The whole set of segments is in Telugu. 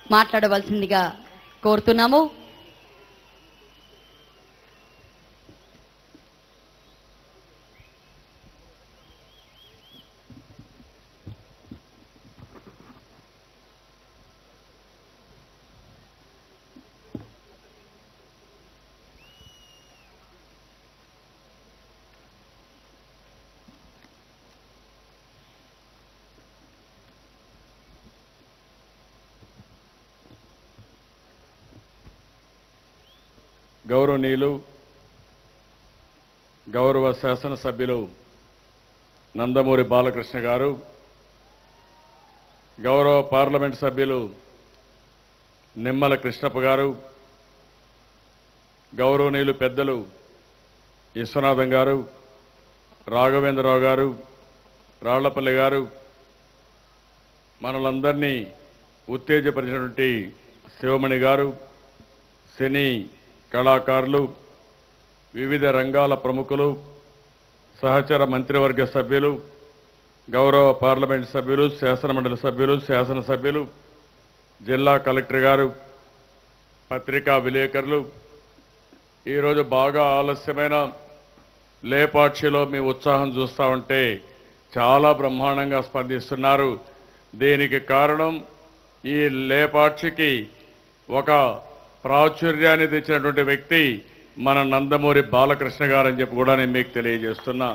మాట్లాడవలసిందిగా కోరుతున్నాము. గౌరవనీయులు గౌరవ శాసనసభ్యులు నందమూరి బాలకృష్ణ గారు, గౌరవ పార్లమెంట్ సభ్యులు నిమ్మల కృష్ణప్ప గారు, గౌరవనీయులు పెద్దలు విశ్వనాథం గారు, రాఘవేంద్రరావు గారు, రాళ్లపల్లి గారు, మనలందరినీ ఉత్తేజపరిచినటువంటి శివమణి గారు, సినీ కళాకారులు, వివిధ రంగాల ప్రముఖులు, సహచర మంత్రివర్గ సభ్యులు, గౌరవ పార్లమెంట్ సభ్యులు, శాసనమండలి సభ్యులు, శాసనసభ్యులు, జిల్లా కలెక్టర్ గారు, పత్రికా విలేకరులు, ఈరోజు బాగా ఆలస్యమైన లేపాక్షిలో మీ ఉత్సాహం చూస్తూ ఉంటే చాలా బ్రహ్మాండంగా స్పందిస్తున్నారు. దీనికి కారణం ఈ లేపాక్షికి ఒక ప్రాచుర్యాన్ని తెచ్చినటువంటి వ్యక్తి మన నందమూరి బాలకృష్ణ గారు అని చెప్పి కూడా నేను మీకు తెలియజేస్తున్నా.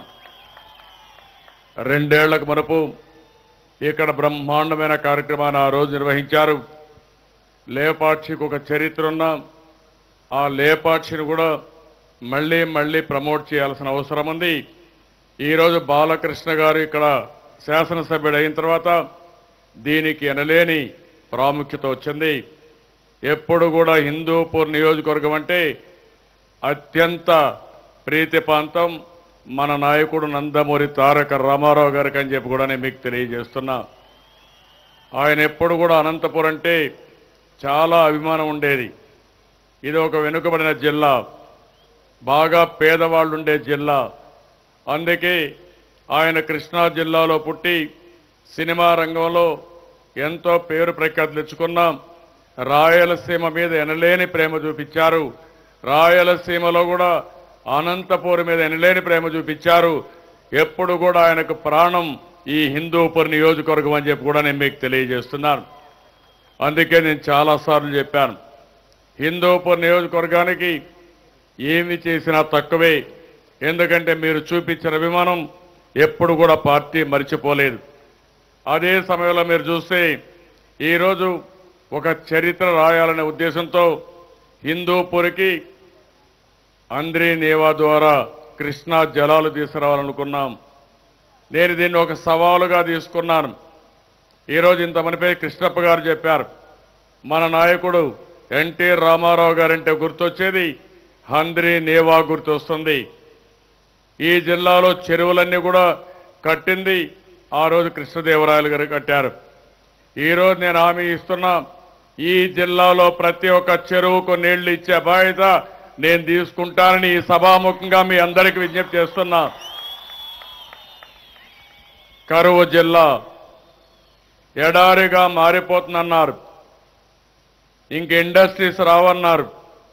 2 ఏళ్లకు మునుపు ఇక్కడ బ్రహ్మాండమైన కార్యక్రమాన్ని ఆ రోజు నిర్వహించారు. లేపాక్షికి ఒక చరిత్ర ఉన్న ఆ లేపాక్షిని కూడా మళ్ళీ మళ్ళీ ప్రమోట్ చేయాల్సిన అవసరం ఉంది. ఈరోజు బాలకృష్ణ గారు ఇక్కడ శాసనసభ్యుడు అయిన తర్వాత దీనికి ఎనలేని ప్రాముఖ్యత వచ్చింది. ఎప్పుడు కూడా హిందూపూర్ నియోజకవర్గం అంటే అత్యంత ప్రీతిపాంతం మన నాయకుడు నందమూరి తారక రామారావు గారికి అని చెప్పి కూడా నేను మీకు తెలియజేస్తున్నా. ఆయన ఎప్పుడు కూడా అనంతపురం అంటే చాలా అభిమానం ఉండేది. ఇది ఒక వెనుకబడిన జిల్లా, బాగా పేదవాళ్ళు ఉండే జిల్లా. అందుకే ఆయన కృష్ణా జిల్లాలో పుట్టి సినిమా రంగంలో ఎంతో పేరు ప్రఖ్యాతి తెచ్చుకున్నాం. రాయలసీమ మీద ఎనలేని ప్రేమ చూపించారు. రాయలసీమలో కూడా అనంతపూర్ మీద ఎనలేని ప్రేమ చూపించారు. ఎప్పుడు కూడా ఆయనకు ప్రాణం ఈ హిందూపూర్ నియోజకవర్గం అని చెప్పి కూడా నేను మీకు తెలియజేస్తున్నాను. అందుకే నేను చాలాసార్లు చెప్పాను, హిందూపూర్ నియోజకవర్గానికి ఏమి చేసినా తక్కువే. ఎందుకంటే మీరు చూపించిన అభిమానం ఎప్పుడు కూడా పార్టీ మర్చిపోలేదు. అదే సమయంలో మీరు చూస్తే ఈరోజు ఒక చరిత్ర రాయాలనే ఉద్దేశంతో హిందూపూర్కి అంద్రీ నేవా ద్వారా కృష్ణా జలాలు తీసుకురావాలనుకున్నాం. నేను దీన్ని ఒక సవాలుగా తీసుకున్నాను. ఈరోజు ఇంతమందిపై కృష్ణప్ప గారు చెప్పారు, మన నాయకుడు ఎన్టీ రామారావు గారంటే గుర్తొచ్చేది అంద్రీ నేవా గుర్తొస్తుంది. ఈ జిల్లాలో చెరువులన్నీ కూడా కట్టింది ఆ రోజు కృష్ణదేవరాయలు గారు కట్టారు. ఈరోజు నేను హామీ ఇస్తున్నా, ఈ జిల్లాలో ప్రతి ఒక్క చెరువుకు నీళ్లు ఇచ్చే బాధ్యత నేను తీసుకుంటానని ఈ సభాముఖంగా మీ అందరికీ విజ్ఞప్తి చేస్తున్నా. కరువు జిల్లా ఎడారిగా మారిపోతుందన్నారు, ఇంక ఇండస్ట్రీస్ రావన్నారు,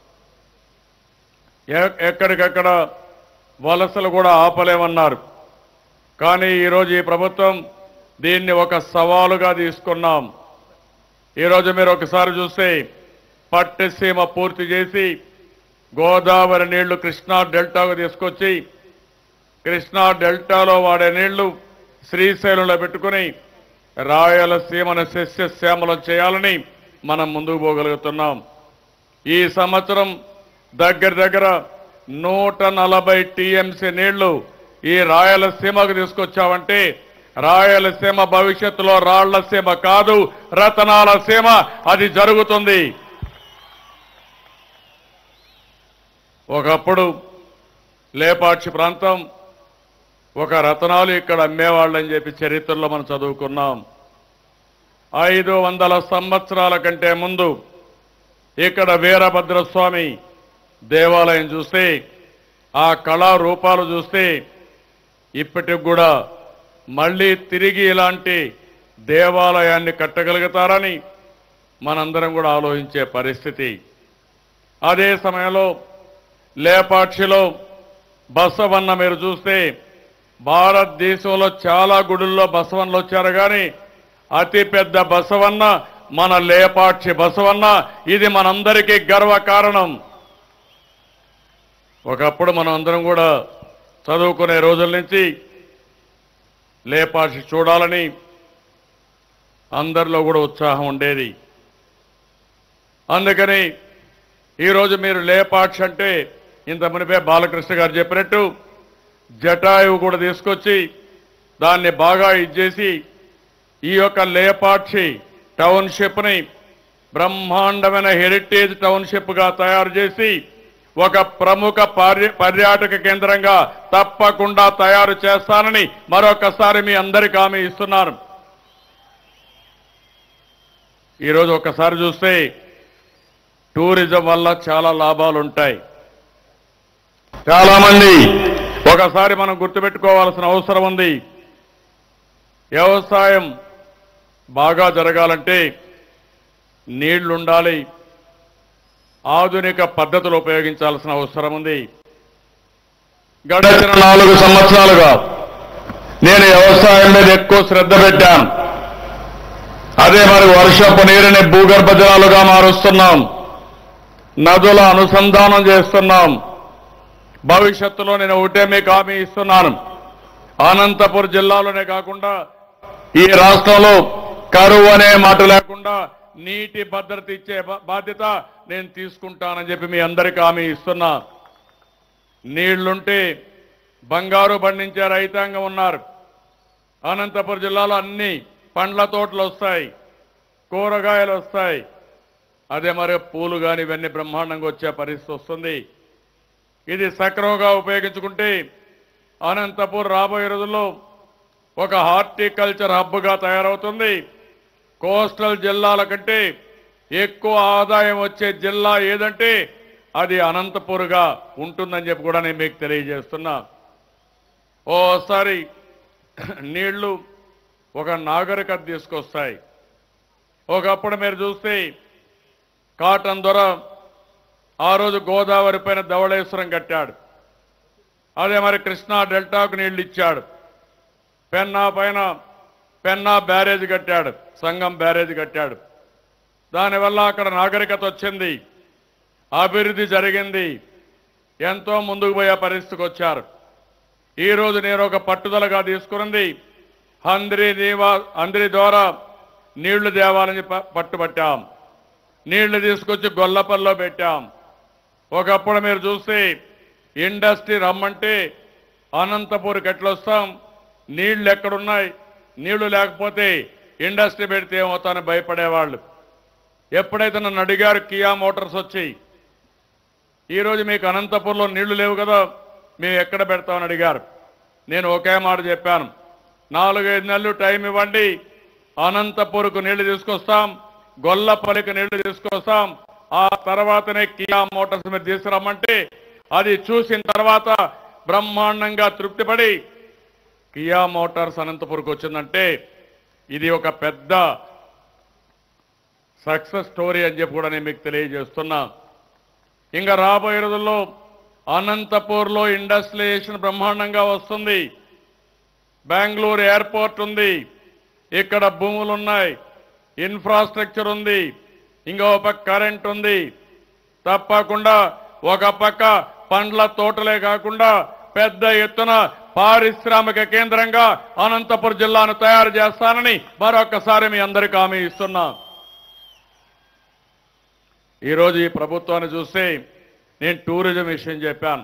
ఎక్కడికక్కడ వలసలు కూడా ఆపలేమన్నారు. కానీ ఈరోజు ఈ ప్రభుత్వం దీన్ని ఒక సవాలుగా తీసుకున్నాం. ఈరోజు మీరు ఒకసారి చూస్తే పట్టిసీమ పూర్తి చేసి గోదావరి నీళ్లు కృష్ణా డెల్టాకు తీసుకొచ్చి కృష్ణా డెల్టాలో వాడే నీళ్లు శ్రీశైలంలో పెట్టుకుని రాయలసీమను సస్యశ్యామలం చేయాలని మనం ముందుకు పోగలుగుతున్నాం. ఈ సంవత్సరం దగ్గర 140 టీఎంసీ నీళ్లు ఈ రాయలసీమకు తీసుకొచ్చామంటే రాయలసీమ భవిష్యత్తులో రాళ్లసీమ కాదు, రతనాల సీమ అది జరుగుతుంది. ఒకప్పుడు లేపాక్షి ప్రాంతం ఒక రతనాలు ఇక్కడ అమ్మేవాళ్ళని చెప్పి చరిత్రలో మనం చదువుకున్నాం. 500 సంవత్సరాల కంటే ముందు ఇక్కడ వీరభద్రస్వామి దేవాలయం చూస్తే, ఆ కళారూపాలు చూస్తే ఇప్పటికి కూడా మళ్ళీ తిరిగి ఇలాంటి దేవాలయాన్ని కట్టగలుగుతారని మనందరం కూడా ఆలోచించే పరిస్థితి. అదే సమయంలో లేపాక్షిలో బసవన్న మీరు చూస్తే భారతదేశంలో చాలా గుడుల్లో బసవన్నలు వచ్చారు, కానీ అతిపెద్ద బసవన్న మన లేపాక్షి బసవన్న. ఇది మనందరికీ గర్వకారణం. ఒకప్పుడు మనం అందరం కూడా చదువుకునే రోజుల నుంచి లేపాక్షి చూడాలని అందరిలో కూడా ఉత్సాహం ఉండేది. అందుకని ఈరోజు మీరు లేపాక్షి అంటే ఇంత మునిపే బాలకృష్ణ గారు చెప్పినట్టు జటాయువు కూడా తీసుకొచ్చి దాన్ని బాగా ఇచ్చేసి ఈ యొక్క లేపాక్షి టౌన్షిప్ని బ్రహ్మాండమైన హెరిటేజ్ టౌన్షిప్గా తయారు చేసి ఒక ప్రముఖ పర్యాటక కేంద్రంగా తప్పకుండా తయారు చేస్తానని మరొకసారి మీ అందరికీ హామీ ఇస్తున్నాను. ఈరోజు ఒకసారి చూస్తే టూరిజం వల్ల చాలా లాభాలు ఉంటాయి. చాలా మంది ఒకసారి మనం గుర్తుపెట్టుకోవాల్సిన అవసరం ఉంది. వ్యవసాయం బాగా జరగాలంటే నీళ్లు ఉండాలి, ఆధునిక పద్ధతులు ఉపయోగించాల్సిన అవసరం ఉంది. గడిచిన 4 సంవత్సరాలుగా నేను వ్యవసాయం మీద ఎక్కువ శ్రద్ధ పెట్టాను. అదే మరి వర్షపు నీరుని భూగర్భ జలాలుగా మారుస్తున్నాం, నదుల అనుసంధానం చేస్తున్నాం. భవిష్యత్తులో నేను ఒకటే మీకు హామీ ఇస్తున్నాను, అనంతపూర్ జిల్లాలోనే కాకుండా ఈ రాష్ట్రంలో కరువు అనే మాట లేకుండా నీటి భద్రత ఇచ్చే బాధ్యత నేను తీసుకుంటానని చెప్పి మీ అందరికీ హామీ ఇస్తున్నా. నీళ్లుంటే బంగారు పండించే రైతాంగం ఉన్నారు. అనంతపురం జిల్లాలో అన్ని పండ్ల తోటలు వస్తాయి, కూరగాయలు వస్తాయి. అదే మరి పూలు కానీ ఇవన్నీ బ్రహ్మాండంగా వచ్చే పరిస్థితి వస్తుంది. ఇది సక్రమంగా ఉపయోగించుకుంటే అనంతపూర్ రాబోయే రోజుల్లో ఒక హార్టికల్చర్ హబ్గా తయారవుతుంది. కోస్టల్ జిల్లాల కంటే ఎక్కువ ఆదాయం వచ్చే జిల్లా ఏదంటే అది అనంతపూర్గా ఉంటుందని చెప్పి కూడా నేను మీకు తెలియజేస్తున్నా. ఓసారి నీళ్లు ఒక నాగరికత తీసుకొస్తాయి. ఒకప్పుడు మీరు చూస్తే కాటన్ దొర ఆ రోజు గోదావరి పైన ధవళేశ్వరం కట్టాడు. అదే మరి కృష్ణా డెల్టాకు నీళ్లు ఇచ్చాడు. పెన్నా పైన పెన్నా బ్యారేజ్ కట్టాడు, సంగం బ్యారేజ్ కట్టాడు. దానివల్ల అక్కడ నాగరికత వచ్చింది, అభివృద్ధి జరిగింది, ఎంతో ముందుకు పోయే పరిస్థితికి వచ్చారు. ఈరోజు నేను ఒక పట్టుదలగా తీసుకున్నది అంద్రి ద్వారా నీళ్లు తేవాలని పట్టుబట్టాం. నీళ్లు తీసుకొచ్చి గొల్లపల్లిలో పెట్టాం. ఒకప్పుడు మీరు చూస్తే ఇండస్ట్రీ రమ్మంటే అనంతపూర్కి ఎట్లొస్తాం, నీళ్లు ఎక్కడున్నాయి, నీళ్లు లేకపోతే ఇండస్ట్రీ పెడితే ఏమవుతానని భయపడేవాళ్ళు. ఎప్పుడైతే నన్ను అడిగారు కియా మోటార్స్ వచ్చి, ఈరోజు మీకు అనంతపూర్లో నీళ్లు లేవు కదా, మేము ఎక్కడ పెడతామని అడిగారు. నేను ఒకే మాట చెప్పాను, 4-5 నెలలు టైం ఇవ్వండి, అనంతపూర్కు నీళ్లు తీసుకొస్తాం, గొల్లపల్లికి నీళ్లు తీసుకొస్తాం. ఆ తర్వాతనే కియా మోటార్స్ మీరు తీసుకురమ్మంటే అది చూసిన తర్వాత బ్రహ్మాండంగా తృప్తిపడి కియా మోటార్స్ అనంతపూర్కి వచ్చిందంటే ఇది ఒక పెద్ద సక్సెస్ స్టోరీ అని చెప్పి కూడా నేను మీకు తెలియజేస్తున్నా. ఇంకా రాబోయే రోజుల్లో అనంతపూర్లో ఇండస్ట్రియలైజేషన్ బ్రహ్మాండంగా వస్తుంది. బెంగళూరు ఎయిర్పోర్ట్ ఉంది, ఇక్కడ భూములు ఉన్నాయి, ఇన్ఫ్రాస్ట్రక్చర్ ఉంది, ఇంకో పక్క కరెంట్ ఉంది. తప్పకుండా ఒక పక్క పండ్ల తోటలే కాకుండా పెద్ద ఎత్తున పారిశ్రామిక కేంద్రంగా అనంతపురం జిల్లాను తయారు చేస్తానని మరొకసారి మీ అందరికీ హామీ ఇస్తున్నా. ఈరోజు ఈ ప్రభుత్వాన్ని చూస్తే నేను టూరిజం విషయం చెప్పాను.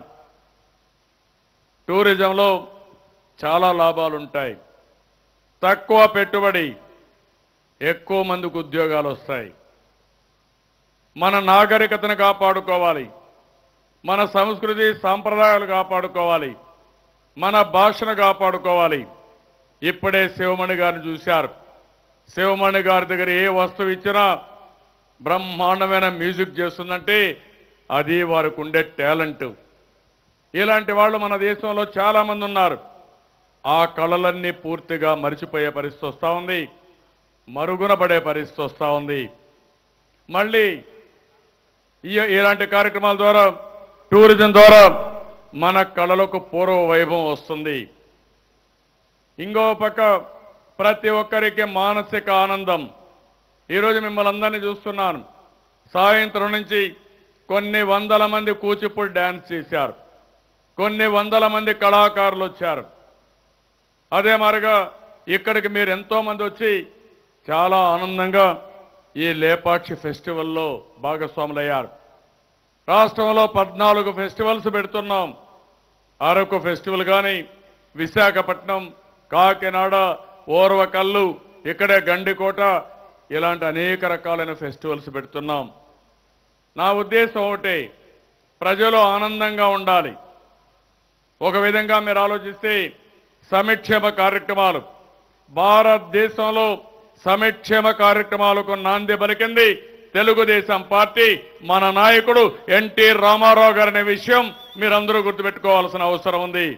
టూరిజంలో చాలా లాభాలు ఉంటాయి. తక్కువ పెట్టుబడి, ఎక్కువ మందికి ఉద్యోగాలు వస్తాయి. మన నాగరికతను కాపాడుకోవాలి, మన సంస్కృతి సాంప్రదాయాలు కాపాడుకోవాలి, మన భాషను కాపాడుకోవాలి. ఇప్పుడే శివమణి గారిని చూశారు. శివమణి గారి దగ్గర ఏ వస్తువు ఇచ్చినా బ్రహ్మాండమైన మ్యూజిక్ చేస్తుందంటే అది వారికి ఉండే టాలెంట్. ఇలాంటి వాళ్ళు మన దేశంలో చాలా మంది ఉన్నారు. ఆ కళలన్నీ పూర్తిగా మరిచిపోయే పరిస్థితి వస్తూ ఉంది, మరుగున పడే పరిస్థితి వస్తూ ఉంది. మళ్ళీ ఇలాంటి కార్యక్రమాల ద్వారా టూరిజం ద్వారా మన కళలకు పూర్వ వైభవం వస్తుంది. ఇంకో పక్క ప్రతి ఒక్కరికి మానసిక ఆనందం. ఈరోజు మిమ్మల్ని అందరినీ చూస్తున్నాను. సాయంత్రం నుంచి కొన్ని వందల మంది కూచిపూడి డ్యాన్స్ చేశారు, కొన్ని వందల మంది కళాకారులు వచ్చారు. అదే మరిగా ఇక్కడికి మీరు ఎంతో మంది వచ్చి చాలా ఆనందంగా ఈ లేపాక్షి ఫెస్టివల్లో భాగస్వాములయ్యారు. రాష్ట్రంలో 14 ఫెస్టివల్స్ పెడుతున్నాం. అరకు ఫెస్టివల్ కానీ, విశాఖపట్నం, కాకినాడ, ఓర్వకల్లు, ఇక్కడే గండికోట, ఇలాంటి అనేక రకాలైన ఫెస్టివల్స్ పెడుతున్నాం. నా ఉద్దేశం ఒకటే, ప్రజలు ఆనందంగా ఉండాలి. ఒక విధంగా మీరు ఆలోచిస్తే సంక్షేమ కార్యక్రమాలు, భారతదేశంలో సంక్షేమ కార్యక్రమాలకు నాంది పలికింది తెలుగుదేశం పార్టీ, మన నాయకుడు ఎన్టీ రామారావు గారనే విషయం మీరందరూ గుర్తుపెట్టుకోవాల్సిన అవసరం ఉంది.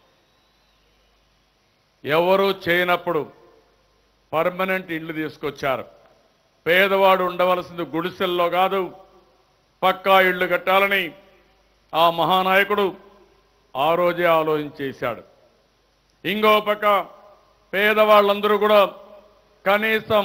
ఎవరు చేయనప్పుడు పర్మనెంట్ ఇళ్లు తీసుకొచ్చారు. పేదవాడు ఉండవలసింది గుడిసెల్లో కాదు, పక్కా ఇళ్లు కట్టాలని ఆ మహానాయకుడు ఆ రోజే ఆలోచించేశాడు. ఇంకో పక్క పేదవాళ్ళందరూ కూడా కనీసం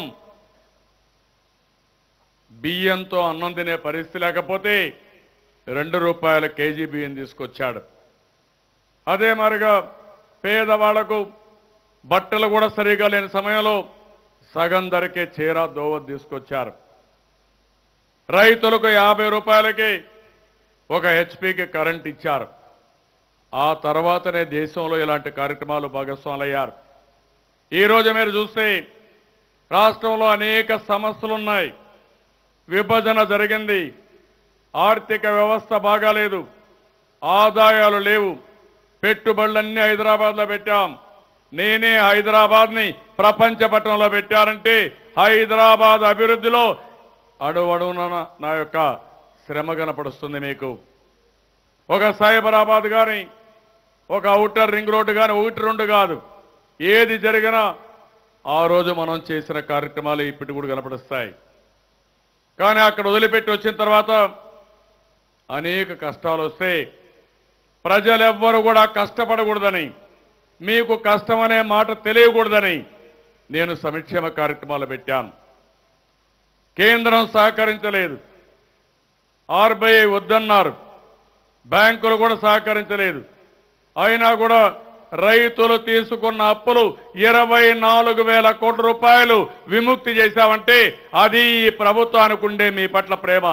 బియ్యంతో అన్నం తినే పరిస్థితి లేకపోతే ₹2 కేజీ బియ్యం తీసుకొచ్చాడు. అదే మరిగా పేదవాళ్లకు బట్టలు కూడా సరిగా లేని సమయంలో సగం ధరకే చీర దోవ తీసుకొచ్చారు. రైతులకు ₹50కి ఒక హెచ్పీకి కరెంట్ ఇచ్చారు. ఆ తర్వాతనే దేశంలో ఇలాంటి కార్యక్రమాలు భాగస్వాములయ్యారు. ఈరోజు మీరు చూస్తే రాష్ట్రంలో అనేక సమస్యలున్నాయి. విభజన జరిగింది, ఆర్థిక వ్యవస్థ బాగాలేదు, ఆదాయాలు లేవు, పెట్టుబడులన్నీ హైదరాబాద్లో పెట్టాం. నేనే హైదరాబాద్ని ప్రపంచ పట్టణంలో పెట్టారంటే హైదరాబాద్ అభివృద్ధిలో అడుగడుగున నా యొక్క శ్రమ కనపడుస్తుంది మీకు. ఒక సైబరాబాద్ కానీ, ఒక ఔటర్ రింగ్ రోడ్డు కానీ, 1-2 కాదు, ఏది జరిగినా ఆ రోజు మనం చేసిన కార్యక్రమాలు ఇప్పటికి కూడా కనపడుస్తాయి. కానీ అక్కడ వదిలిపెట్టి వచ్చిన తర్వాత అనేక కష్టాలు వస్తే ప్రజలెవ్వరూ కూడా కష్టపడకూడదని, మీకు కష్టం అనే మాట తెలియకూడదని నేను సంక్షేమ కార్యక్రమాలు పెట్టాను. కేంద్రం సహకరించలేదు, ఆర్బీఐ వద్దన్నారు, బ్యాంకులు కూడా సహకరించలేదు. అయినా కూడా రైతులు తీసుకున్న అప్పులు 24,000 కోట్ల రూపాయలు విముక్తి చేశామంటే అది ఈ ప్రభుత్వానికి ఉండే మీ పట్ల ప్రేమ.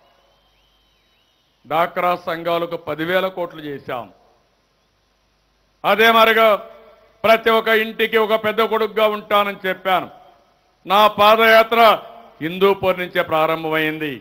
డాక్రా సంఘాలకు 10,000 కోట్లు చేశాం. అదే మరిగా ప్రతి ఒక్క ఇంటికి ఒక పెద్ద కొడుకుగా ఉంటానని చెప్పాను. నా పాదయాత్ర హిందూపూర్ నుంచే ప్రారంభమైంది.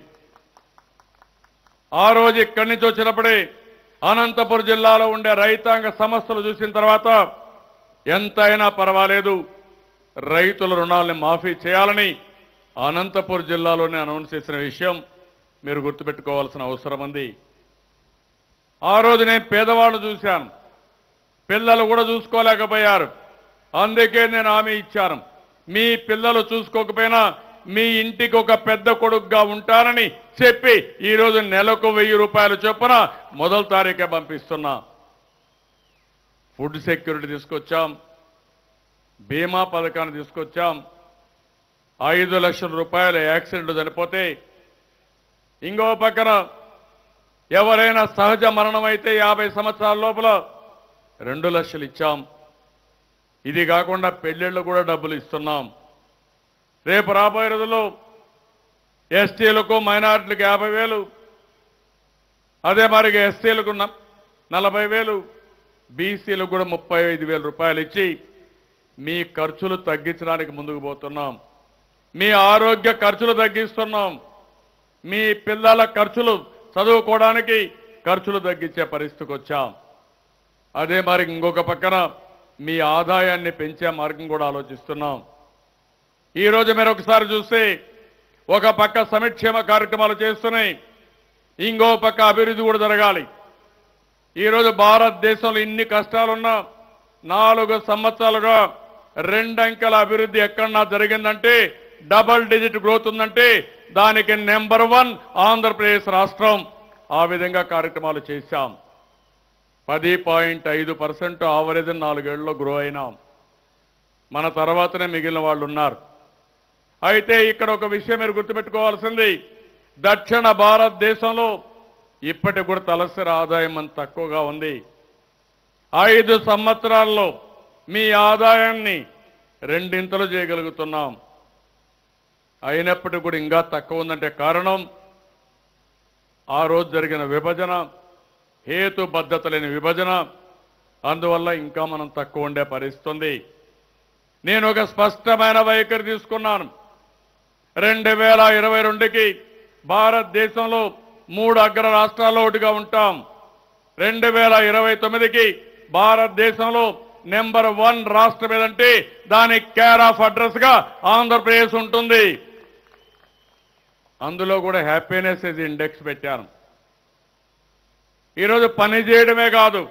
ఆ రోజు ఇక్కడి నుంచి వచ్చినప్పుడే అనంతపురం జిల్లాలో ఉండే రైతాంగ సమస్యలు చూసిన తర్వాత ఎంతైనా పర్వాలేదు రైతుల రుణాలను మాఫీ చేయాలని అనంతపురం జిల్లాలోనే అనౌన్స్ చేసిన విషయం మీరు గుర్తుపెట్టుకోవాల్సిన అవసరం ఉంది. ఆ రోజు నేను పేదవాళ్ళు చూశాను, పిల్లలు కూడా చూసుకోలేకపోయారు. అందుకే నేను హామీ ఇచ్చాను, మీ పిల్లలు చూసుకోకపోయినా మీ ఇంటికి ఒక పెద్ద కొడుకుగా ఉంటానని చెప్పి ఈరోజు నెలకు ₹1000 చొప్పున మొదటి తారీఖే పంపిస్తున్నా. ఫుడ్ సెక్యూరిటీ తీసుకొచ్చాం, బీమా పథకాన్ని తీసుకొచ్చాం. 5 లక్షల రూపాయలు యాక్సిడెంట్లు చనిపోతే, ఇంకో పక్కన ఎవరైనా సహజ మరణం అయితే 50 సంవత్సరాల లోపల 2 లక్షలు ఇచ్చాం. ఇది కాకుండా పెళ్లిళ్ళు కూడా డబ్బులు ఇస్తున్నాం. రేపు రాబోయే రోజుల్లో ఎస్టీలకు మైనారిటీలకు 50,000, అదే మరిగా ఎస్సీలకు 40,000, బీసీలకు కూడా 35,000 రూపాయలు ఇచ్చి మీ ఖర్చులు తగ్గించడానికి ముందుకు పోతున్నాం. మీ ఆరోగ్య ఖర్చులు తగ్గిస్తున్నాం. మీ పిల్లల ఖర్చులు చదువుకోవడానికి ఖర్చులు తగ్గించే పరిస్థితికి వచ్చాం. అదే మరి ఇంకొక పక్కన మీ ఆదాయాన్ని పెంచే మార్గం కూడా ఆలోచిస్తున్నాం. ఈరోజు మీరు ఒకసారి చూస్తే ఒక పక్క సంక్షేమ కార్యక్రమాలు చేస్తున్నాయి, ఇంకో పక్క అభివృద్ధి కూడా జరగాలి. ఈరోజు భారతదేశంలో ఇన్ని కష్టాలున్నా 4 సంవత్సరాలుగా 2 అంకెల అభివృద్ధి ఎక్కడన్నా జరిగిందంటే, డబుల్ డిజిట్ గ్రోత్ ఉందంటే దానికి నెంబర్ 1 ఆంధ్రప్రదేశ్ రాష్ట్రం. ఆ విధంగా కార్యక్రమాలు చేశాం. 10.5% ఆవరేజ్ 4 ఏళ్లలో గ్రో అయినాం. మన తర్వాతనే మిగిలిన వాళ్ళు ఉన్నారు. అయితే ఇక్కడ ఒక విషయం మీరు గుర్తుపెట్టుకోవాల్సింది, దక్షిణ భారతదేశంలో ఇప్పటికి కూడా తలసరి ఆదాయం అంత తక్కువగా ఉంది. 5 సంవత్సరాల్లో మీ ఆదాయాన్ని 2 చేయగలుగుతున్నాం. అయినప్పటికీ కూడా ఇంకా తక్కువ ఉందంటే కారణం ఆ రోజు జరిగిన విభజన, హేతుబద్ధత లేని విభజన. అందువల్ల ఇంకా మనం తక్కువ ఉండే పరిస్థితి ఉంది. నేను ఒక స్పష్టమైన వైఖరి తీసుకున్నాను. 2022కి భారతదేశంలో 3 అగ్ర రాష్ట్రాల్లో ఒకటిగా ఉంటాం. 2029కి భారతదేశంలో నెంబర్ 1 రాష్ట్రం ఏదంటే దానికి కేర్ ఆఫ్ అడ్రస్ గా ఆంధ్రప్రదేశ్ ఉంటుంది. అందులో కూడా హ్యాపీనెస్ ఇస్ ఇండెక్స్ పెట్టాను. ఈరోజు పని చేయడమే కాదు,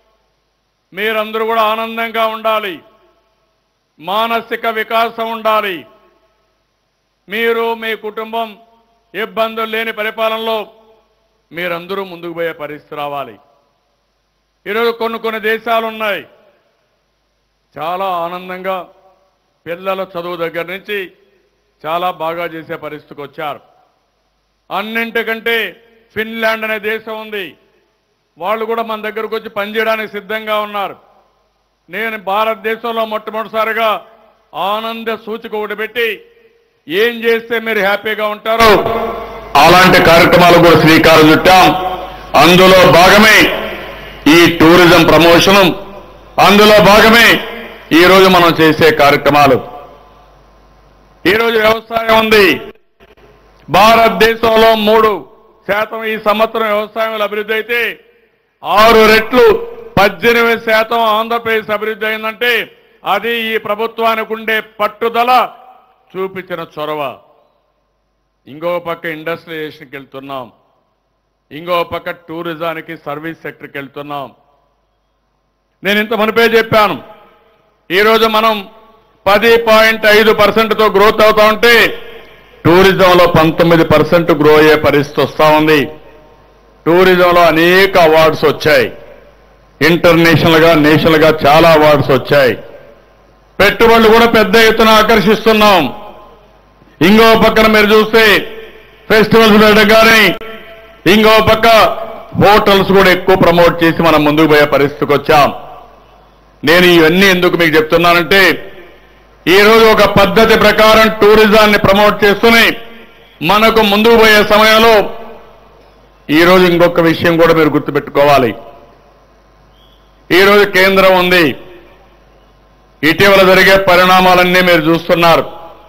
మీరందరూ కూడా ఆనందంగా ఉండాలి, మానసిక వికాసం ఉండాలి. మీరు మీ కుటుంబం ఇబ్బందులు లేని పరిపాలనలో మీరందరూ ముందుకు పోయే పరిస్థితి రావాలి. ఈరోజు కొన్ని దేశాలు ఉన్నాయి, చాలా ఆనందంగా పిల్లల చదువు దగ్గర నుంచి చాలా బాగా చేసే పరిస్థితికి వచ్చారు. అన్నింటికంటే ఫిన్లాండ్ అనే దేశం ఉంది, వాళ్ళు కూడా మన దగ్గరకు వచ్చి పనిచేయడానికి సిద్ధంగా ఉన్నారు. నేను భారతదేశంలో మొట్టమొదటిసారిగా ఆనంద సూచిక ఒకటి పెట్టి ఏం చేస్తే మీరు హ్యాపీగా ఉంటారో అలాంటి కార్యక్రమాలు కూడా శ్రీకారం చుట్టాం. అందులో భాగమే ఈ టూరిజం ప్రమోషను, అందులో భాగమే ఈరోజు మనం చేసే కార్యక్రమాలు. ఈరోజు వ్యవసాయం ఉంది. భారతదేశంలో 3% ఈ సంవత్సరం వ్యవసాయంలో అభివృద్ధి అయితే 6 రెట్లు 18% ఆంధ్రప్రదేశ్ అభివృద్ధి అయిందంటే అది ఈ ప్రభుత్వానికి ఉండే పట్టుదల, చూపించిన చొరవ. ఇంకో పక్క ఇండస్ట్రియలైజేషన్కి వెళ్తున్నాం, ఇంకో పక్క టూరిజానికి సర్వీస్ సెక్టర్కి వెళ్తున్నాం. నేను ఇంత మునిపే చెప్పాను, ఈరోజు మనం 10.5%తో గ్రోత్ అవుతా ఉంటే టూరిజంలో 19% గ్రో అయ్యే పరిస్థితి వస్తూ ఉంది. టూరిజంలో అనేక అవార్డ్స్ వచ్చాయి, ఇంటర్నేషనల్ గా నేషనల్ గా చాలా అవార్డ్స్ వచ్చాయి. పెట్టుబడులు కూడా పెద్ద ఎత్తున ఆకర్షిస్తున్నాం. ఇంకో పక్కన మీరు చూస్తే ఫెస్టివల్స్ పెట్టగానే ఇంకో పక్క హోటల్స్ కూడా ఎక్కువ ప్రమోట్ చేసి మనం ముందుకు పోయే పరిస్థితికి వచ్చాం. నేను ఇవన్నీ ఎందుకు మీకు చెప్తున్నానంటే ఈరోజు ఒక పద్ధతి ప్రకారం టూరిజాన్ని ప్రమోట్ చేస్తూనే మనకు ముందుకు పోయే సమయంలో ఈరోజు ఇంకొక విషయం కూడా మీరు గుర్తుపెట్టుకోవాలి. ఈరోజు కేంద్రం ఉంది, ఇటీవల జరిగే పరిణామాలన్నీ మీరు చూస్తున్నారు.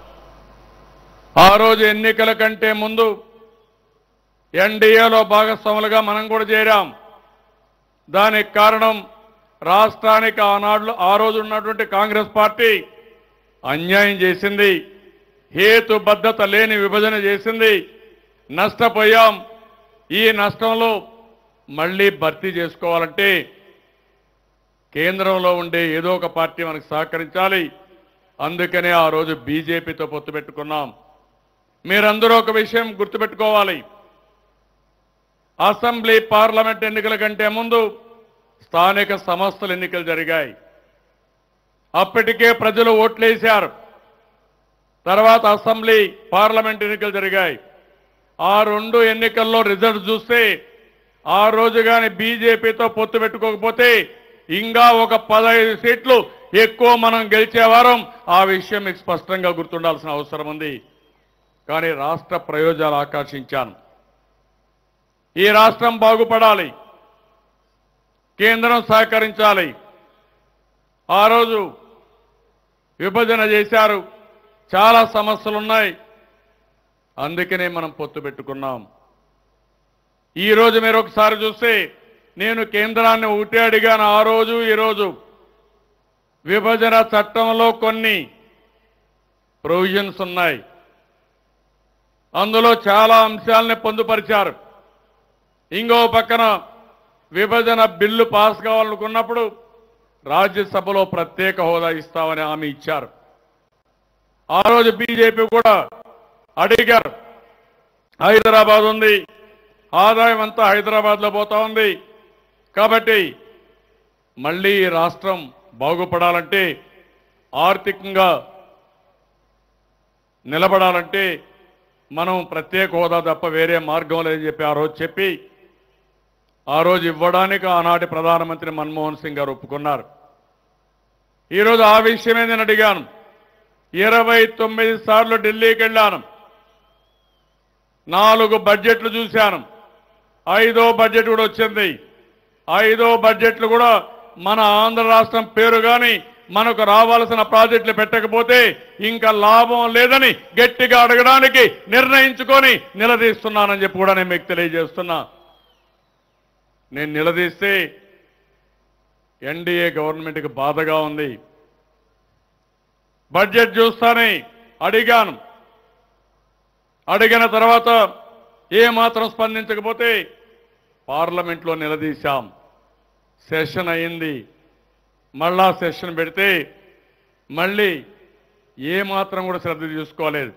ఆ రోజు ఎన్నికల కంటే ముందు ఎన్డీఏలో భాగస్వాములుగా మనం కూడా చేరాం. దానికి కారణం రాష్ట్రానికి ఆ రోజు ఉన్నటువంటి కాంగ్రెస్ పార్టీ అన్యాయం చేసింది, హేతుబద్ధత లేని విభజన చేసింది, నష్టపోయాం. ఈ నష్టంలో మళ్ళీ భర్తీ చేసుకోవాలంటే కేంద్రంలో ఉండే ఏదో ఒక పార్టీ మనకు సహకరించాలి. అందుకనే ఆ రోజు బీజేపీతో పొత్తు పెట్టుకున్నాం. మీరందరూ ఒక విషయం గుర్తుపెట్టుకోవాలి, అసెంబ్లీ పార్లమెంట్ ఎన్నికల కంటే ముందు స్థానిక సంస్థల ఎన్నికలు జరిగాయి. అప్పటికే ప్రజలు ఓట్లేశారు. తర్వాత అసెంబ్లీ పార్లమెంట్ ఎన్నికలు జరిగాయి. ఆ 2 ఎన్నికల్లో రిజల్ట్ చూస్తే ఆ రోజు కానీ బీజేపీతో పొత్తు పెట్టుకోకపోతే ఇంకా ఒక 15 సీట్లు ఎక్కువ మనం గెలిచేవారం. ఆ విషయం మీకు స్పష్టంగా గుర్తుండాల్సిన అవసరం ఉంది. కానీ రాష్ట్ర ప్రయోజనాలు ఆకాంక్షించాను. ఈ రాష్ట్రం బాగుపడాలి, కేంద్రం సహకరించాలి. ఆ రోజు విభజన చేశారు, చాలా సమస్యలున్నాయి, అందుకనే మనం పొత్తు పెట్టుకున్నాం. ఈ రోజు మీరు ఒకసారి చూస్తే నేను కేంద్రాన్ని ఒకటే అడిగాను ఆ రోజు ఈరోజు. విభజన చట్టంలో కొన్ని ప్రొవిజన్స్ ఉన్నాయి, అందులో చాలా అంశాలని పొందుపరిచారు. ఇంకో పక్కన విభజన బిల్లు పాస్ కావాలనుకున్నప్పుడు రాజ్యసభలో ప్రత్యేక హోదా ఇస్తామని హామీ ఇచ్చారు. ఆ రోజు బీజేపీ కూడా అడిగారు, హైదరాబాద్ ఉంది, ఆదాయం అంతా హైదరాబాద్లో పోతా ఉంది. కాబట్టి మళ్ళీ ఈ రాష్ట్రం బాగుపడాలంటే, ఆర్థికంగా నిలబడాలంటే మనం ప్రత్యేక హోదా తప్ప వేరే మార్గం లేదని చెప్పి ఆ రోజు ఇవ్వడానికి ఆనాటి ప్రధానమంత్రి మన్మోహన్ సింగ్ గారు ఒప్పుకున్నారు. ఈరోజు ఆ విషయమే నేను అడిగాను. 29 సార్లు ఢిల్లీకి వెళ్ళాను, 4 బడ్జెట్లు చూశాను, 5వ బడ్జెట్ కూడా వచ్చింది. 5వ బడ్జెట్లు కూడా మన ఆంధ్ర రాష్ట్రం పేరు కానీ మనకు రావాల్సిన ప్రాజెక్టులు పెట్టకపోతే ఇంకా లాభం లేదని గట్టిగా అడగడానికి నిర్ణయించుకొని నిలదీస్తున్నానని చెప్పి కూడా నేను మీకు తెలియజేస్తున్నా. నేను నిలదీస్తే ఎన్డీఏ గవర్నమెంట్కి బాధగా ఉంది. బడ్జెట్ చూస్తానే అడిగాను, అడిగిన తర్వాత ఏమాత్రం స్పందించకపోతే పార్లమెంట్లో నిలదీశాం. సెషన్ అయింది, మళ్ళా సెషన్ పెడితే మళ్ళీ ఏమాత్రం కూడా శ్రద్ధ తీసుకోలేదు.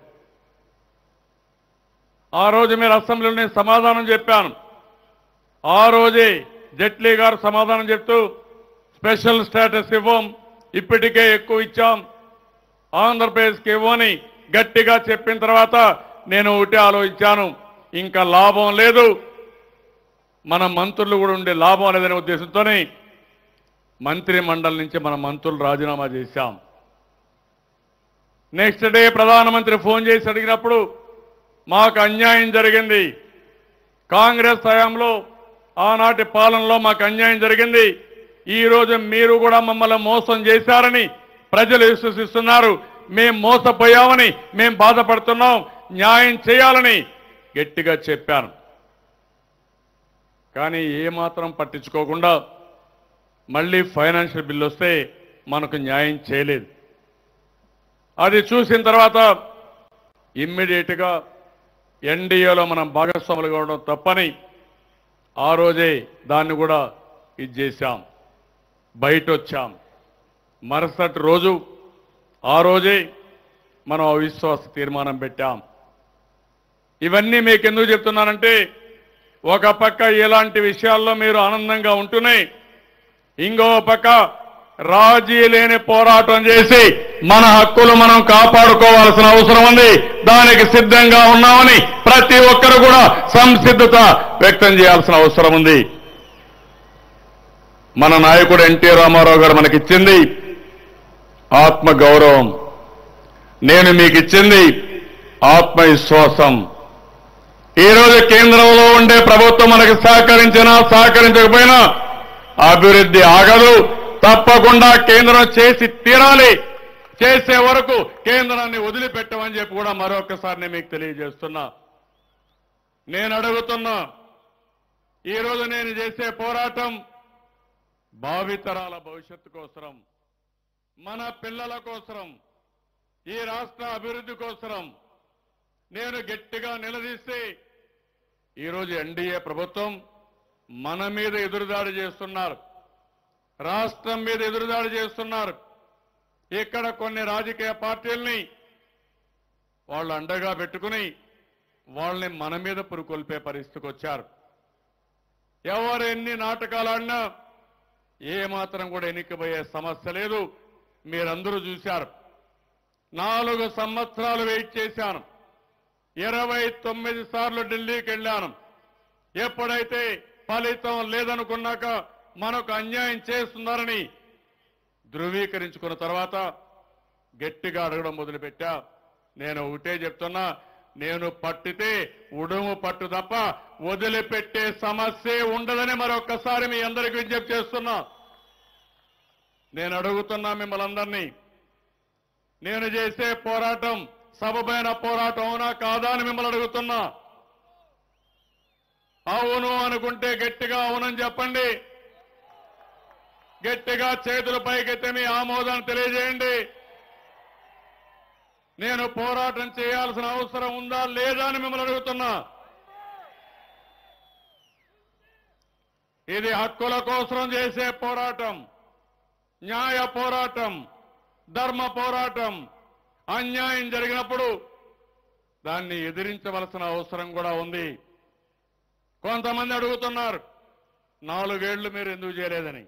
ఆ రోజు మీరు అసెంబ్లీలో నేను సమాధానం చెప్పాను. ఆ రోజే జైట్లీ గారు సమాధానం చెప్తూ స్పెషల్ స్టేటస్ ఇవ్వం, ఇప్పటికే ఎక్కువ ఇచ్చాం, ఆంధ్రప్రదేశ్కి ఇవ్వని గట్టిగా చెప్పిన తర్వాత నేను ఒకటి ఆలోచించాను, ఇంకా లాభం లేదు, మన మంత్రులు కూడా ఉండే లాభం లేదనే ఉద్దేశంతోనే మంత్రి మండలి నుంచి మన మంత్రులు రాజీనామా చేశాం. నెక్స్ట్ డే ప్రధానమంత్రి ఫోన్ చేసి అడిగినప్పుడు మాకు అన్యాయం జరిగింది, కాంగ్రెస్ హయాంలో ఆనాటి పాలనలో మాకు అన్యాయం జరిగింది, ఈరోజు మీరు కూడా మమ్మల్ని మోసం చేశారని ప్రజలు విశ్వసిస్తున్నారు, మేం మోసపోయామని మేం బాధపడుతున్నాం, న్యాయం చేయాలని గట్టిగా చెప్పాను. కానీ ఏమాత్రం పట్టించుకోకుండా మళ్ళీ ఫైనాన్షియల్ బిల్లు వస్తే మనకు న్యాయం చేయలేదు. అది చూసిన తర్వాత ఇమ్మీడియట్గా ఎన్డీఏలో మనం భాగస్వాములు కావడం తప్పని ఆ రోజే దాన్ని కూడా ఇది చేశాం, బయట వచ్చాం. మరుసటి రోజు ఆ రోజే మనం అవిశ్వాస తీర్మానం పెట్టాం. ఇవన్నీ మీకు ఎందుకు చెప్తున్నానంటే, ఒక పక్క ఇలాంటి విషయాల్లో మీరు ఆనందంగా ఉంటూనే ఇంకో పక్క రాజీ లేని పోరాటం చేసి మన హక్కులు మనం కాపాడుకోవాల్సిన అవసరం ఉంది. దానికి సిద్ధంగా ఉన్నామని ప్రతి ఒక్కరు కూడా సంసిద్ధత వ్యక్తం చేయాల్సిన అవసరం ఉంది. మన నాయకుడు ఎన్టీ రామారావు గారు మనకిచ్చింది ఆత్మ గౌరవం, నేను మీకు ఇచ్చింది ఆత్మవిశ్వాసం. ఈరోజు కేంద్రంలో ఉండే ప్రభుత్వం మనకి సహకరించినా సహకరించకపోయినా అభివృద్ధి ఆగదు, తప్పకుండా కేంద్రం చేసి తీరాలి, చేసే వరకు కేంద్రాన్ని వదిలిపెట్టమని చెప్పి కూడా మరొకసారి నేను మీకు తెలియజేస్తున్నా. నేను అడుగుతున్నా, ఈరోజు నేను చేసే పోరాటం భావితరాల భవిష్యత్తు కోసరం, మన పిల్లల కోసరం, ఈ రాష్ట్ర అభివృద్ధి కోసరం నేను గట్టిగా నిలదీస్తే ఈరోజు ఎన్డీఏ ప్రభుత్వం మన మీద ఎదురుదాడి చేస్తున్నారు, రాష్ట్రం మీద ఎదురుదాడి చేస్తున్నారు. ఇక్కడ కొన్ని రాజకీయ పార్టీల్ని వాళ్ళు అండగా పెట్టుకుని వాళ్ళని మన మీద పురుకొల్పే పరిస్థితికి వచ్చారు. ఎవరు ఎన్ని నాటకాలు ఆడినా ఏమాత్రం కూడా ఎన్నికబోయే సమస్య లేదు. మీరందరూ చూశారు, 4 సంవత్సరాలు వెయిట్ చేశాను, 29 సార్లు ఢిల్లీకి వెళ్ళాను. ఎప్పుడైతే ఫలితం లేదనుకున్నాక మనకు అన్యాయం చేస్తున్నారని ధృవీకరించుకున్న తర్వాత గట్టిగా అడగడం మొదలుపెట్టా. నేను ఒకటే చెప్తున్నా, నేను పట్టితే ఉడుము పట్టు తప్ప వదిలిపెట్టే సమస్యే ఉండదని మరొక్కసారి మీ అందరికీ విజ్ఞప్తి చేస్తున్నా. నేను అడుగుతున్నా మిమ్మల్ని అందరినీ, నేను చేసే పోరాటం సబబైన పోరాటం అవునా కాదా అని మిమ్మల్ని అడుగుతున్నా. అవును అనుకుంటే గట్టిగా అవునని చెప్పండి, గట్టిగా చేతుల పైకెత్తి మీ ఆమోదాన్ని తెలియజేయండి. నేను పోరాటం చేయాల్సిన అవసరం ఉందా లేదా అని మిమ్మల్ని అడుగుతున్నా. ఇది హక్కుల కోసం చేసే పోరాటం, న్యాయ పోరాటం, ధర్మ పోరాటం. అన్యాయం జరిగినప్పుడు దాన్ని ఎదిరించవలసిన అవసరం కూడా ఉంది. కొంతమంది అడుగుతున్నారు 4 ఏళ్లు మీరు ఎందుకు చేయలేదని.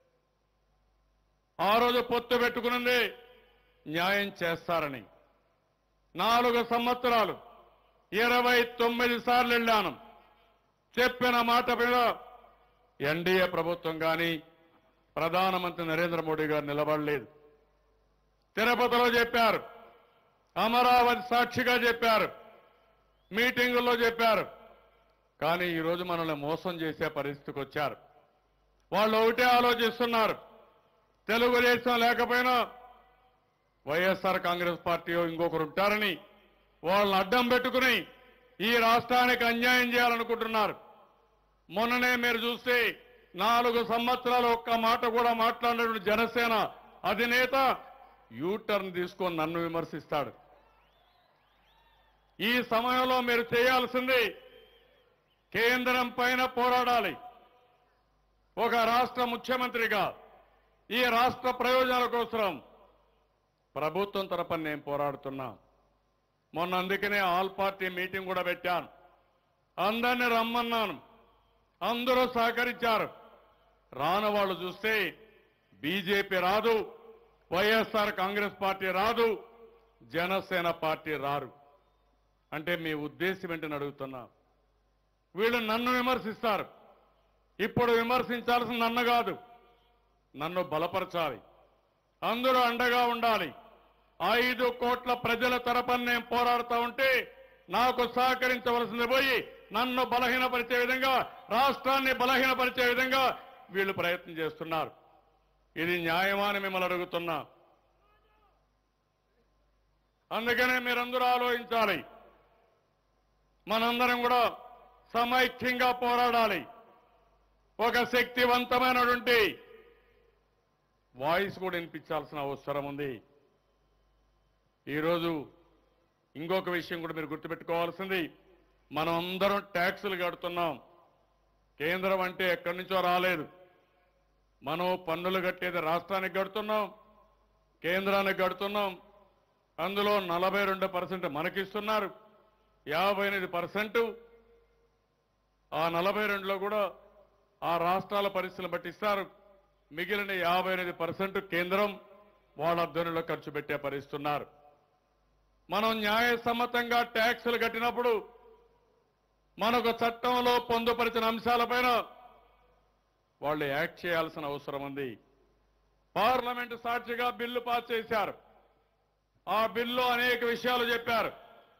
ఆ రోజు పొత్తు పెట్టుకున్నది న్యాయం చేస్తారని. 4 సంవత్సరాలు 29 సార్లు వెళ్ళాను. చెప్పిన మాట మీద ఎన్డీఏ ప్రభుత్వం కానీ ప్రధానమంత్రి నరేంద్ర మోడీ గారు నిలబడలేదు. తిరుపతిలో చెప్పారు, అమరావతి సాక్షిగా చెప్పారు, మీటింగుల్లో చెప్పారు. కానీ ఈరోజు మనల్ని మోసం చేసే పరిస్థితికి వచ్చారు. వాళ్ళు ఒకటే ఆలోచిస్తున్నారు, తెలుగుదేశం లేకపోయినా వైఎస్ఆర్ కాంగ్రెస్ పార్టీ ఇంకొకరు ఉంటారని వాళ్ళని అడ్డం పెట్టుకుని ఈ రాష్ట్రానికి అన్యాయం చేయాలనుకుంటున్నారు. మొన్ననే మీరు చూస్తే 4 సంవత్సరాలు ఒక్క మాట కూడా మాట్లాడినటువంటి జనసేన అధినేత యూటర్న్ తీసుకొని నన్ను విమర్శిస్తాడు. ఈ సమయంలో మీరు చేయాల్సింది కేంద్రం పైన పోరాడాలి. ఒక రాష్ట్ర ముఖ్యమంత్రిగా ఈ రాష్ట్ర ప్రయోజనాల కోసం ప్రభుత్వం తరపున నేను పోరాడుతున్నా. మొన్న అందుకనే ఆల్ పార్టీ మీటింగ్ కూడా పెట్టాను. అందరినీ రమ్మన్నాను, అందరూ సహకరించారు. రాని వాళ్ళు చూస్తే బీజేపీ రాదు, వైఎస్ఆర్ కాంగ్రెస్ పార్టీ రాదు, జనసేన పార్టీ రారు. అంటే మీ ఉద్దేశం ఏంటని అడుగుతున్నా. వీళ్ళు నన్ను విమర్శిస్తారు. ఇప్పుడు విమర్శించాల్సిన నన్ను కాదు, నన్ను బలపరచాలి, అందరూ అండగా ఉండాలి. 5 కోట్ల ప్రజల తరపున నేను పోరాడుతూ ఉంటే నాకు సహకరించవలసింది పోయి నన్ను బలహీనపరిచే విధంగా, రాష్ట్రాన్ని బలహీనపరిచే విధంగా వీళ్ళు ప్రయత్నం చేస్తున్నారు. ఇది న్యాయమా అని మిమ్మల్ని అడుగుతున్నా. అందుకనే మీరందరూ ఆలోచించాలి. మనందరం కూడా సమైక్యంగా పోరాడాలి. ఒక శక్తివంతమైనటువంటి వాయిస్ కూడా వినిపించాల్సిన అవసరం ఉంది. ఈరోజు ఇంకొక విషయం కూడా మీరు గుర్తుపెట్టుకోవాల్సింది, మనం అందరం ట్యాక్సులు కడుతున్నాం. కేంద్రం అంటే ఎక్కడి నుంచో రాలేదు. మనం పన్నులు కట్టేది రాష్ట్రానికి కడుతున్నాం, కేంద్రానికి కడుతున్నాం. అందులో 42% మనకిస్తున్నారు, 58% ఆ 42లో కూడా ఆ రాష్ట్రాల పరిస్థితులను బట్టి ఇస్తారు. మిగిలిన 58% కేంద్రం వాళ్ళ ఆధ్వర్యంలో ఖర్చు పెట్టే పరిస్తున్నారు. మనం న్యాయసమ్మతంగా ట్యాక్సులు కట్టినప్పుడు మనకు చట్టంలో పొందుపరిచిన అంశాలపైన వాళ్ళు యాక్ట్ చేయాల్సిన అవసరం ఉంది. పార్లమెంటు సాక్షిగా బిల్లు పాస్ చేశారు. ఆ బిల్లు అనేక విషయాలు చెప్పారు.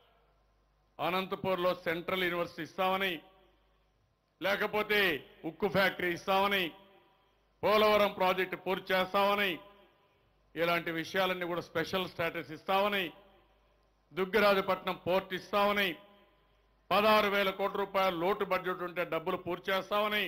అనంతపూర్లో సెంట్రల్ యూనివర్సిటీ ఇస్తామని, లేకపోతే ఉక్కు ఫ్యాక్టరీ ఇస్తామని, పోలవరం ప్రాజెక్టు పూర్తి చేస్తామని, ఇలాంటి విషయాలన్నీ కూడా స్పెషల్ స్టేటస్ ఇస్తామని, దుగ్గిరాజపట్నం పోర్ట్ ఇస్తామని, 16,000 కోట్ల రూపాయల లోటు బడ్జెట్ ఉంటే డబ్బులు పూర్తి చేస్తామని,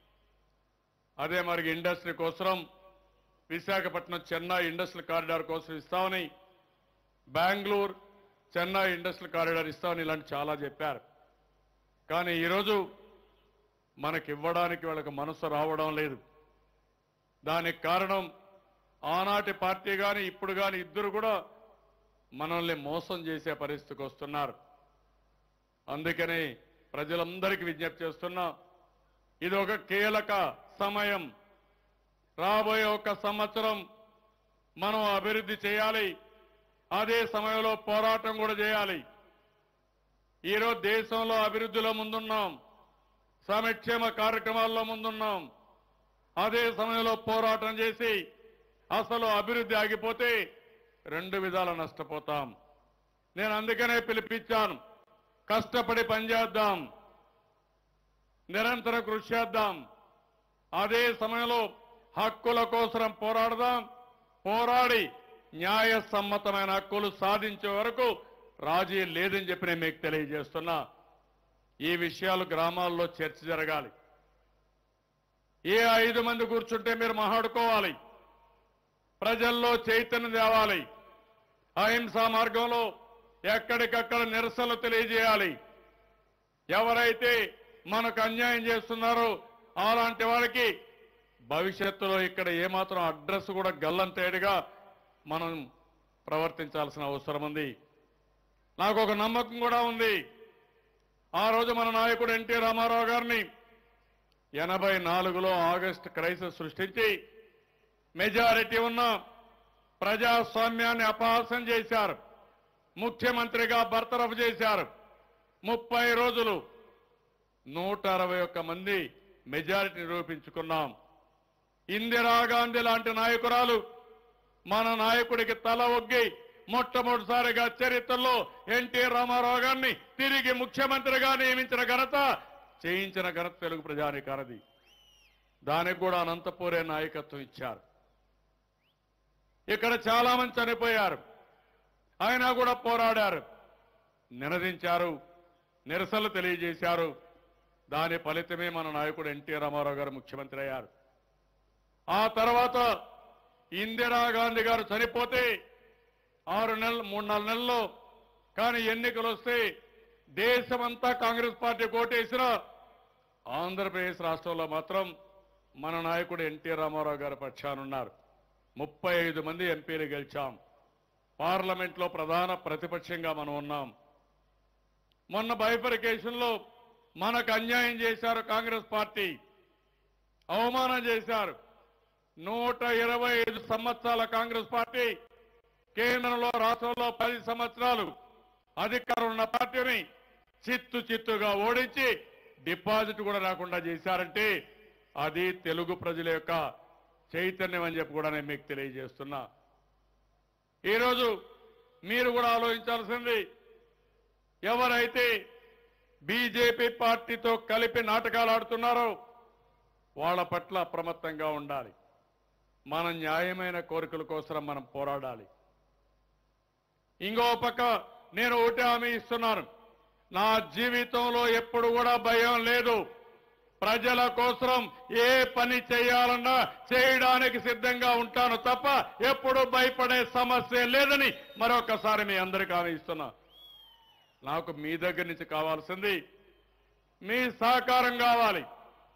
అదే మరి ఇండస్ట్రీ కోసం విశాఖపట్నం చెన్నై ఇండస్ట్రియల్ కారిడార్ కోసం ఇస్తామని, బెంగళూరు చెన్నై ఇండస్ట్రియల్ కారిడార్ ఇస్తామని, ఇలాంటి చాలా చెప్పారు. కానీ ఈరోజు మనకి ఇవ్వడానికి వాళ్ళకి మనసు రావడం లేదు. దానికి కారణం ఆనాటి పార్టీ కానీ ఇప్పుడు కానీ ఇద్దరు కూడా మనల్ని మోసం చేసే పరిస్థితికి వస్తున్నారు. అందుకనే ప్రజలందరికీ విజ్ఞప్తి చేస్తున్నా, ఇది ఒక కీలక సమయం. రాబోయే 1 సంవత్సరం మనం అభివృద్ధి చేయాలి. అదే సమయంలో పోరాటం కూడా చేయాలి. ఈరోజు దేశంలో అభివృద్ధిలో ముందున్నాం, సంక్షేమ కార్యక్రమాల్లో ముందున్నాం. అదే సమయంలో పోరాటం చేసి అసలు అభివృద్ధి ఆగిపోతే 2 విధాల నష్టపోతాం. నేను అందుకనే పిలిపించాను, కష్టపడి పనిచేద్దాం, నిరంతర కృషి చేద్దాం. అదే సమయంలో హక్కుల కోసం పోరాడదాం. పోరాడి న్యాయసమ్మతమైన హక్కులు సాధించే వరకు రాజీ లేదని చెప్పి నేను మీకు తెలియజేస్తున్నా. ఈ విషయాలు గ్రామాల్లో చర్చ జరగాలి. ఏ 5 మంది కూర్చుంటే మీరు మాట్లాడుకోవాలి. ప్రజల్లో చైతన్యం తేవాలి. అహింసా మార్గంలో ఎక్కడికక్కడ నిరసనలు తెలియజేయాలి. ఎవరైతే మనకు అన్యాయం చేస్తున్నారో అలాంటి వారికి భవిష్యత్తులో ఇక్కడ ఏమాత్రం అడ్రస్ కూడా గల్లంతేడుగా మనం ప్రవర్తించాల్సిన అవసరం ఉంది. నాకు ఒక నమ్మకం కూడా ఉంది. ఆ రోజు మన నాయకుడు ఎన్టీ రామారావు గారిని 84లో ఆగస్టు క్రైసిస్ సృష్టించి మెజారిటీ ఉన్న ప్రజాస్వామ్యాన్ని అపహాస్యం చేశారు. ముఖ్యమంత్రిగా బర్తరఫ్ చేశారు. 30 రోజులు 161 మంది మెజారిటీ నిరూపించుకున్నాం. ఇందిరాగాంధీ లాంటి నాయకురాలు మన నాయకుడికి తల ఒగ్గి మొట్టమొదటిసారిగా చరిత్రలో ఎన్టీ రామారావు గారిని తిరిగి ముఖ్యమంత్రిగా నియమించిన ఘనత, చేయించిన ఘనత తెలుగు ప్రజానీకానిది. దానికి కూడా అనంతపూరే నాయకత్వం ఇచ్చారు. ఇక్కడ చాలా మంది చనిపోయారు. అయినా కూడా పోరాడారు, నినదించారు, నిరసనలు తెలియజేశారు. దాని ఫలితమే మన నాయకుడు ఎన్టీ రామారావు గారు ముఖ్యమంత్రి అయ్యారు. ఆ తర్వాత ఇందిరాగాంధీ గారు చనిపోతే 6 నెలలు 3-4 నెలల్లో కానీ ఎన్నికలు వస్తే దేశమంతా కాంగ్రెస్ పార్టీ కోటేసిన ఆంధ్రప్రదేశ్ రాష్ట్రంలో మాత్రం మన నాయకుడు ఎన్టీ రామారావు గారు పక్షానున్నారు. 35 మంది ఎంపీలు గెలిచాం. పార్లమెంట్లో ప్రధాన ప్రతిపక్షంగా మనం ఉన్నాం. మొన్న బైఫర్కేషన్లో మనకు అన్యాయం చేశారు. కాంగ్రెస్ పార్టీ అవమానం చేశారు. 125 సంవత్సరాల కాంగ్రెస్ పార్టీ కేంద్రంలో రాష్ట్రంలో 10 సంవత్సరాలు అధికారం ఉన్న పార్టీని చిత్తుగా ఓడించి డిపాజిట్ కూడా రాకుండా చేశారంటే అది తెలుగు ప్రజల యొక్క చైతన్యం అని చెప్పి కూడా నేను మీకు తెలియజేస్తున్నా. ఈరోజు మీరు కూడా ఆలోచించాల్సింది, ఎవరైతే బీజేపీ పార్టీతో కలిపి నాటకాలు ఆడుతున్నారో వాళ్ళ పట్ల అప్రమత్తంగా ఉండాలి. మన న్యాయమైన కోరికల కోసం మనం పోరాడాలి. ఇంకో పక్క నేను ఒకటే హామీ ఇస్తున్నాను, నా జీవితంలో ఎప్పుడు కూడా భయం లేదు. ప్రజల కోసం ఏ పని చేయాలన్నా చేయడానికి సిద్ధంగా ఉంటాను తప్ప ఎప్పుడు భయపడే సమస్య లేదని మరొకసారి మీ అందరికీ హామీ ఇస్తున్నా. నాకు మీ దగ్గర నుంచి కావాల్సింది మీ సహకారం కావాలి.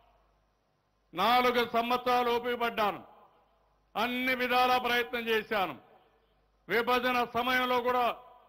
4 సంవత్సరాలు ఉపయోగపడ్డాను, అన్ని విధాల ప్రయత్నం చేశాను. విభజన సమయంలో కూడా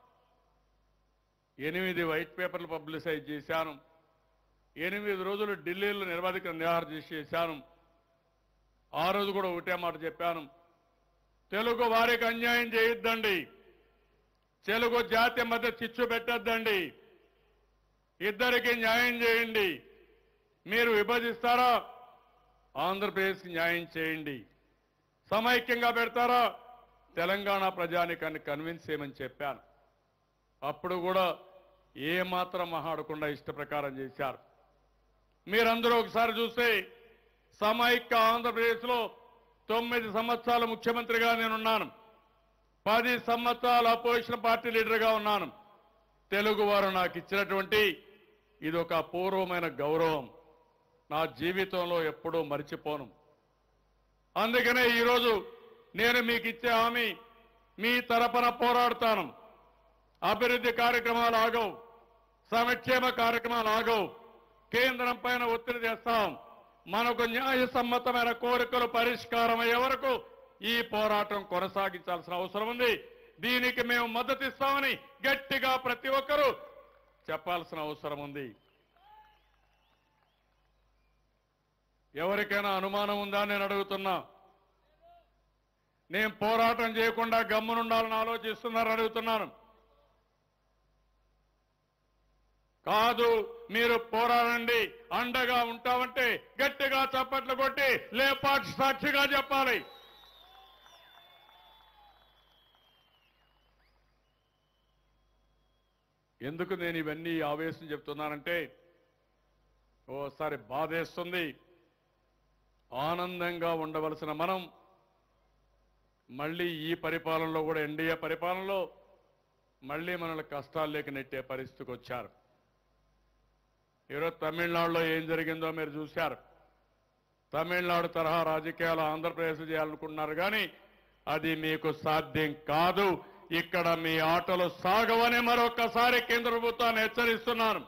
8 వైట్ పేపర్లు పబ్లిసైజ్ చేశాను. 8 రోజులు ఢిల్లీలో నిరవధిక నిరాహార చేశాను. ఆ రోజు కూడా ఒకటే మాట చెప్పాను, తెలుగు వారికి అన్యాయం చేయొద్దండి, తెలుగు జాతి మధ్య చిచ్చు పెట్టొద్దండి, ఇద్దరికి న్యాయం చేయండి. మీరు విభజిస్తారా, ఆంధ్రప్రదేశ్కి న్యాయం చేయండి. సమైక్యంగా పెడతారా, తెలంగాణ ప్రజానికాన్ని కన్విన్స్ చేయమని చెప్పాను. అప్పుడు కూడా ఏమాత్రం మహాడకుండా ఇష్ట ప్రకారం చేశారు. మీరందరూ ఒకసారి చూస్తే సమైక్య ఆంధ్రప్రదేశ్లో 9 సంవత్సరాలు ముఖ్యమంత్రిగా నేనున్నాను. 10 సంవత్సరాలు అపోజిషన్ పార్టీ లీడర్గా ఉన్నాను. తెలుగువారు నాకు ఇచ్చినటువంటి ఇదొక అపూర్వమైన గౌరవం, నా జీవితంలో ఎప్పుడూ మర్చిపోను. అందుకనే ఈరోజు నేను మీకు ఇచ్చే హామీ, మీ తరపున పోరాడతాను. అభివృద్ధి కార్యక్రమాలు ఆగవు, సంక్షేమ కార్యక్రమాలు ఆగవు. కేంద్రం పైన ఒత్తిడి తెస్తాం. మనకు న్యాయసమ్మతమైన కోరికలు పరిష్కారం అయ్యే వరకు ఈ పోరాటం కొనసాగించాల్సిన అవసరం ఉంది. దీనికి మేము మద్దతిస్తామని గట్టిగా ప్రతి ఒక్కరూ చెప్పాల్సిన అవసరం ఉంది. ఎవరికైనా అనుమానం ఉందా నేను అడుగుతున్నా? నేను పోరాటం చేయకుండా గమ్మునుండాలని ఆలోచిస్తున్నారని అడుగుతున్నాను. కాదు, మీరు పోరాడండి, అండగా ఉంటామంటే గట్టిగా చప్పట్లు కొట్టి లేపాక్షి సాక్షిగా చెప్పాలి. ఎందుకు నేను ఇవన్నీ ఆవేశం చెప్తున్నానంటే, ఓసారి బాధేస్తుంది. ఆనందంగా ఉండవలసిన మనం మళ్ళీ ఈ పరిపాలనలో కూడా ఎన్డీఏ పరిపాలనలో మళ్ళీ మనల్ని కష్టాల్లోకి నెట్టే పరిస్థితికి వచ్చారు. ఈరోజు తమిళనాడులో ఏం జరిగిందో మీరు చూశారు. తమిళనాడు తరహా రాజకీయాలు ఆంధ్రప్రదేశ్ చేయాలనుకుంటున్నారు, కానీ అది మీకు సాధ్యం కాదు. ఇక్కడ మీ ఆటలు సాగవని మరొకసారి కేంద్ర ప్రభుత్వాన్ని హెచ్చరిస్తున్నాను.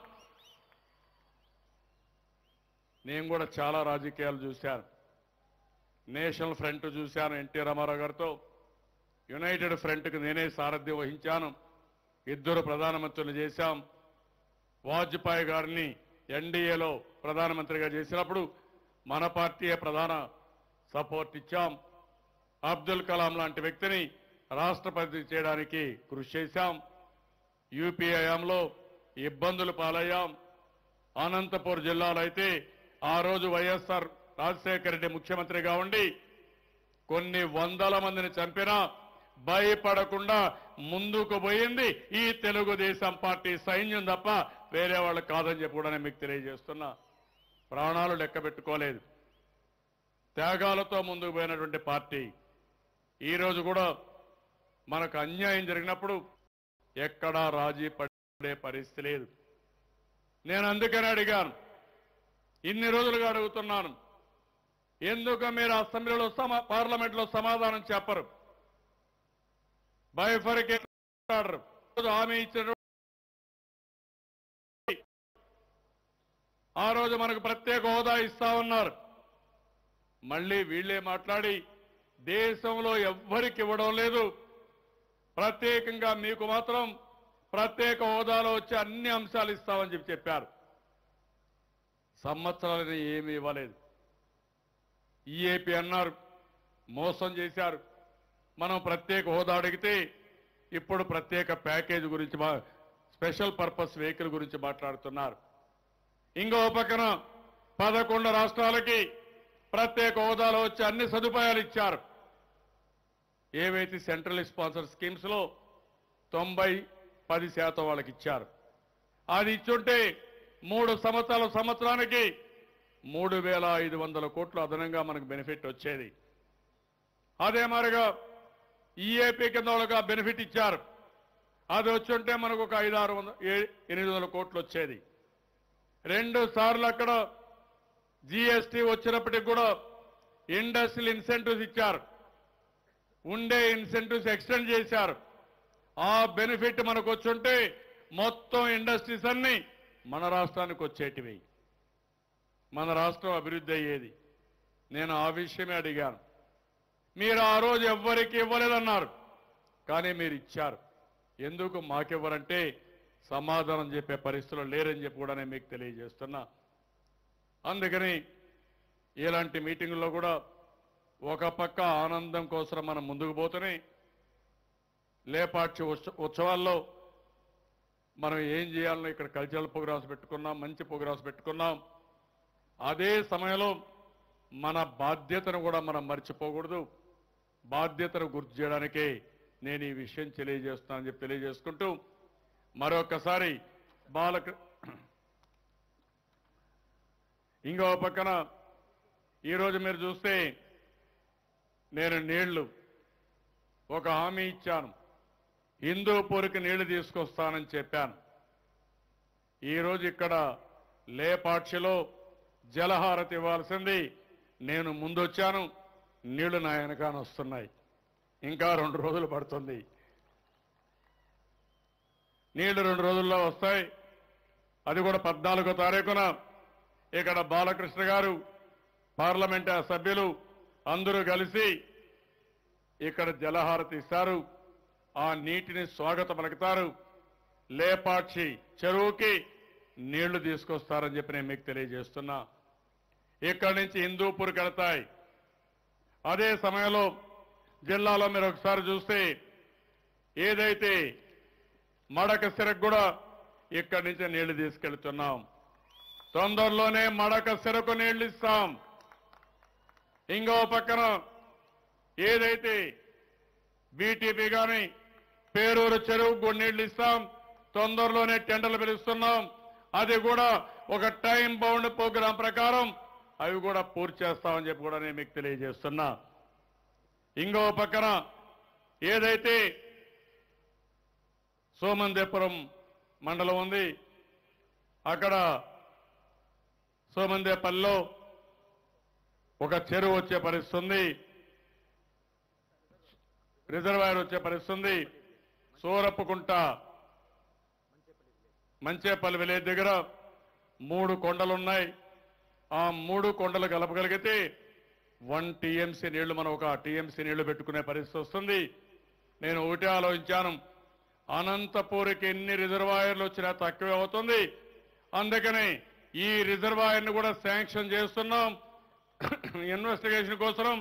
నేను కూడా చాలా రాజకీయాలు చూశాను. నేషనల్ ఫ్రంట్ చూశాను ఎన్టీ రామారావు గారితో, యునైటెడ్ ఫ్రంట్కి నేనే సారథ్యం వహించాను. 2 ప్రధానమంత్రులు చేశాం. వాజ్పేయి గారిని ఎన్డీఏలో ప్రధానమంత్రిగా చేసినప్పుడు మన పార్టీయే ప్రధాన సపోర్ట్ ఇచ్చాం. అబ్దుల్ కలాం లాంటి వ్యక్తిని రాష్ట్రపతి చేయడానికి కృషి చేశాం. యూపీఐఎంలో ఇబ్బందులు పాలయ్యాం. అనంతపూర్ జిల్లాలో అయితే ఆ రోజు వైఎస్ఆర్ రాజశేఖర రెడ్డి ముఖ్యమంత్రిగా ఉండి కొన్ని వందల మందిని చంపినా భయపడకుండా ముందుకు పోయింది ఈ తెలుగుదేశం పార్టీ సైన్యం తప్ప వేరే వాళ్ళు కాదని చెప్పి కూడా నేను మీకు తెలియజేస్తున్నా. ప్రాణాలు లెక్క పెట్టుకోలేదు, త్యాగాలతో ముందుకు పోయినటువంటి పార్టీ. ఈరోజు కూడా మనకు అన్యాయం జరిగినప్పుడు ఎక్కడా రాజీ పడే పరిస్థితి లేదు. నేను అందుకని అడిగాను, ఇన్ని రోజులుగా అడుగుతున్నాను, ఎందుకు మీరు అసెంబ్లీలో పార్లమెంట్లో సమాధానం చెప్పరు? బైఫర్కేటర్ హామీ ఇచ్చిన ఆ రోజు మనకు ప్రత్యేక హోదా ఇస్తా ఉన్నారు. మళ్ళీ వీళ్ళే మాట్లాడి దేశంలో ఎవ్వరికి ఇవ్వడం లేదు, ప్రత్యేకంగా మీకు మాత్రం ప్రత్యేక హోదాలో వచ్చే అన్ని అంశాలు ఇస్తామని చెప్పారు. సంవత్సరాలని ఏమీ ఇవ్వలేదు. ఈఏపీ అన్నారు, మోసం చేశారు. మనం ప్రత్యేక హోదా అడిగితే ఇప్పుడు ప్రత్యేక ప్యాకేజ్ గురించి స్పెషల్ పర్పస్ వెహికల్ గురించి మాట్లాడుతున్నారు. ఇంకో పక్కన 11 రాష్ట్రాలకి ప్రత్యేక హోదాలో వచ్చే అన్ని సదుపాయాలు ఇచ్చారు. ఏవైతే సెంట్రల్ స్పాన్సర్ స్కీమ్స్ లో 90-10% వాళ్ళకి ఇచ్చారు. అది ఇచ్చుంటే 3 సంవత్సరానికి 3,500 కోట్లు అదనంగా మనకు బెనిఫిట్ వచ్చేది. అదే మరిగా ఈఏపీ కింద వాళ్ళగా బెనిఫిట్ ఇచ్చారు. అది వచ్చుంటే మనకు ఒక 500-800 కోట్లు వచ్చేది. 2 సార్లు అక్కడ జీఎస్టీ వచ్చినప్పటికి కూడా ఇండస్ట్రియల్ ఇన్సెంటివ్స్ ఇచ్చారు. ఉండే ఇన్సెంటివ్స్ ఎక్స్టెండ్ చేశారు. ఆ బెనిఫిట్ మనకు వచ్చుంటే మొత్తం ఇండస్ట్రీస్ అన్ని మన రాష్ట్రానికి వచ్చేటివి, మన రాష్ట్రం అభివృద్ధి అయ్యేది. నేను ఆ విషయమే అడిగాను. మీరు ఆ రోజు ఎవ్వరికి ఇవ్వలేదన్నారు, కానీ మీరు ఇచ్చారు. ఎందుకు మాకివ్వరంటే సమాధానం చెప్పే పరిస్థితులు లేరని చెప్పి కూడా నేను మీకు తెలియజేస్తున్నా. అందుకని ఇలాంటి మీటింగుల్లో కూడా ఒక పక్క ఆనందం కోసం మనం ముందుకు పోతూనే లేపాక్షి ఉత్సవాల్లో మనం ఏం చేయాలని ఇక్కడ కల్చరల్ ప్రోగ్రామ్స్ పెట్టుకున్నాం, మంచి ప్రోగ్రామ్స్ పెట్టుకున్నాం. అదే సమయంలో మన బాధ్యతను కూడా మనం మర్చిపోకూడదు. బాధ్యతను గుర్తు చేయడానికే నేను ఈ విషయం తెలియజేస్తానని చెప్పి తెలియజేసుకుంటూ మరొకసారి ఇంకో పక్కన ఈరోజు మీరు చూస్తే నేను నీళ్లు ఒక హామీ ఇచ్చాను, హిందూపూర్కి నీళ్లు తీసుకొస్తానని చెప్పాను. ఈరోజు ఇక్కడ లేపాక్షిలో జలహారతి ఇవ్వాల్సింది నేను ముందొచ్చాను, నీళ్లు నా వెనకాన వస్తున్నాయి. ఇంకా 2 రోజులు పడుతుంది. నీళ్లు 2 రోజుల్లో వస్తాయి. అది కూడా 14వ తారీఖున ఇక్కడ బాలకృష్ణ గారు పార్లమెంట్ సభ్యులు అందరూ కలిసి ఇక్కడ జలహారతి ఇస్తారు. ఆ నీటిని స్వాగతం పలుకుతారు. లేపాక్షి చెరువుకి నీళ్లు తీసుకొస్తారని చెప్పి నేను మీకు తెలియజేస్తున్నా. ఇక్కడి నుంచి హిందూపూర్కి వెళతాయి. అదే సమయంలో జిల్లాలో మీరు ఒకసారి చూస్తే ఏదైతే మడక సిరకు కూడా ఇక్కడి నుంచి నీళ్లు తీసుకెళ్తున్నాం. తొందరలోనే మడక సిరకు నీళ్లు ఇస్తాం. ఇంకో పక్కన ఏదైతే బీటీపీ కానీ పేరూరు చెరువుకు నీళ్లు ఇస్తాం. తొందరలోనే టెండర్లు పిలుస్తున్నాం. అది కూడా ఒక టైం బౌండ్ ప్రోగ్రాం ప్రకారం అవి కూడా పూర్తి చేస్తామని చెప్పి కూడా నేను మీకు తెలియజేస్తున్నా. ఇంకో పక్కన ఏదైతే సోమందేపురం మండలం ఉంది, అక్కడ సోమందేపల్లిలో ఒక చెరువు వచ్చే పరిస్థితి ఉంది, రిజర్వాయర్ వచ్చే పరిస్థితి ఉంది. సూరప్పకుంట మంచేపల్లి విలేజ్ దగ్గర 3 కొండలున్నాయి. ఆ 3 కొండలు కలపగలిగితే 1 టీఎంసీ నీళ్లు మనం ఒక టీఎంసీ నీళ్లు పెట్టుకునే పరిస్థితి వస్తుంది. నేను ఒకటే ఆలోచించాను, అనంతపూర్కి ఎన్ని రిజర్వాయర్లు వచ్చినా తక్కువే అవుతుంది. అందుకని ఈ రిజర్వాయర్ను కూడా శాంక్షన్ చేస్తున్నాం. ఇన్వెస్టిగేషన్ కోసం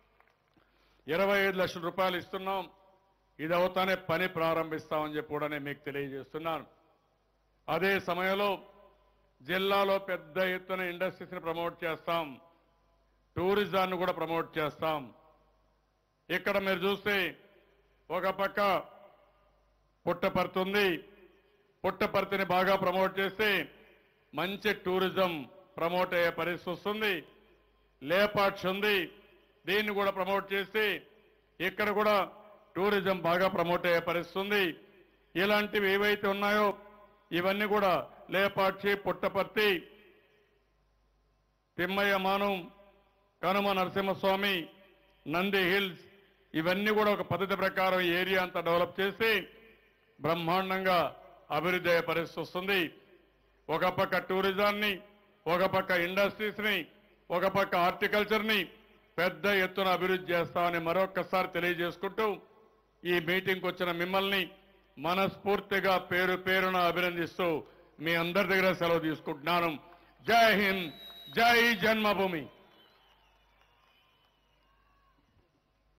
25 లక్షల రూపాయలు ఇస్తున్నాం. ఇది అవుతానే పని ప్రారంభిస్తామని చెప్పి కూడా నేను మీకు తెలియజేస్తున్నాను. అదే సమయంలో జిల్లాలో పెద్ద ఎత్తున ఇండస్ట్రీస్ని ప్రమోట్ చేస్తాం, టూరిజాన్ని కూడా ప్రమోట్ చేస్తాం. ఇక్కడ మీరు చూస్తే ఒక పక్క పుట్టపర్తి ఉంది. పుట్టపర్తిని బాగా ప్రమోట్ చేస్తే మంచి టూరిజం ప్రమోట్ అయ్యే పరిస్థితి వస్తుంది. లేపాక్షి ఉంది, దీన్ని కూడా ప్రమోట్ చేస్తే ఇక్కడ కూడా టూరిజం బాగా ప్రమోట్ అయ్యే పరిస్థితి ఉంది. ఇలాంటివి ఏవైతే ఉన్నాయో ఇవన్నీ కూడా లేపాక్షి, పుట్టపర్తి, తిమ్మయ్య మానం, కనుమ నరసింహస్వామి, నంది హిల్స్ ఇవన్నీ కూడా ఒక పద్ధతి ప్రకారం ఏరియా అంతా డెవలప్ చేసి బ్రహ్మాండంగా అభివృద్ధి అయ్యే పరిస్థితి వస్తుంది. ఒక పక్క టూరిజాన్ని, ఒక పక్క ఇండస్ట్రీస్ని, ఒక పక్క హార్టికల్చర్ని పెద్ద ఎత్తున అభివృద్ధి చేస్తామని మరొక్కసారి తెలియజేసుకుంటూ ఈ మీటింగ్కి వచ్చిన మిమ్మల్ని మనస్ఫూర్తిగా పేరు పేరున అభినందిస్తూ మీ అందరి దగ్గర సెలవు తీసుకుంటున్నాను. జై హింద్, జై జన్మభూమి.